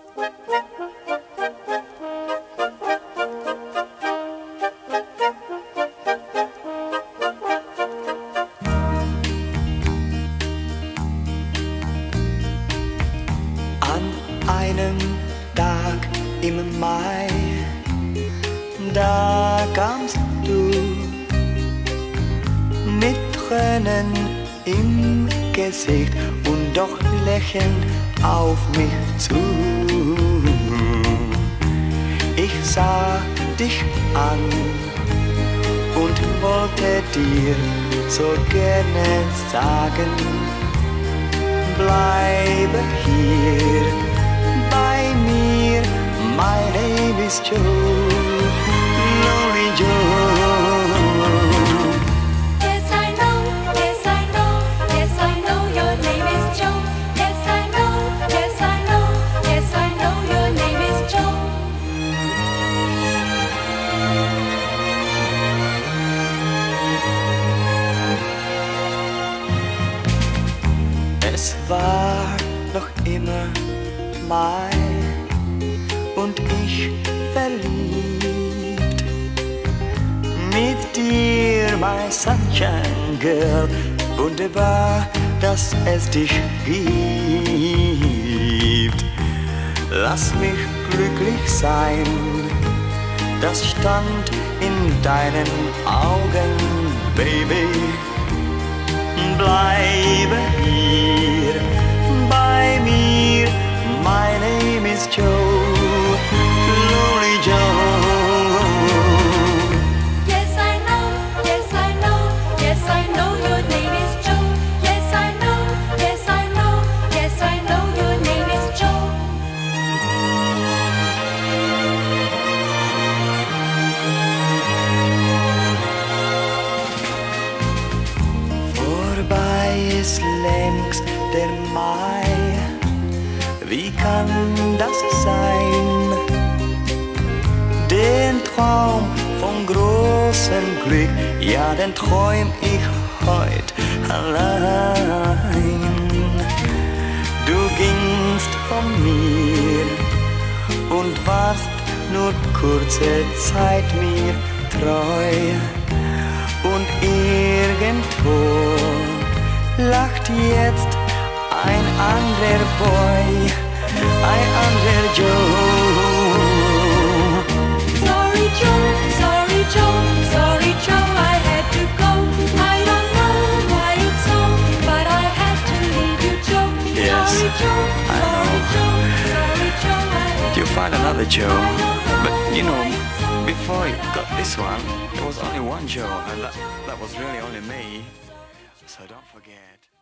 An einem Tag im Mai, da kamst du mit Tränen im Gesicht und doch lächelnd auf mich zu. Ich sah dich an und wollte dir so gerne sagen: Bleibe hier bei mir, my name is Joe, Lonely Joe. Yes, I know, yes, I know, yes, I know your name is Joe. Yes, I know, yes, I know, yes, I know your name is Joe. Es war noch immer Mai und ich verliebt mit dir, my sunshine girl. Wunderbar, dass es dich gibt. Lass mich glücklich sein, das stand in deinen Augen, Baby. Bleibe hier bei mir, my name is Joe, Lonely Joe. Yes, I know, yes, I know, yes, I know your name is Joe. Yes, I know, yes, I know, yes, I know your name is Joe. Vorbei ist längst der Mai, wie kann das sein? Den Traum von großem Glück, ja, den träum ich heut allein. Du gingst von mir und warst nur kurze Zeit mir treu. Und irgendwo lacht jetzt ein anderer Boy, ein anderer Joe. Sorry Joe, sorry Joe, sorry Joe, I had to go. I don't know why it's so, but I had to leave you, Joe. Yes, Sorry Joe, I sorry know. Joe, sorry Joe, I had You'll find another Joe, but you know, to. before I got this one, there was only one Joe, and that was really only me, so don't forget.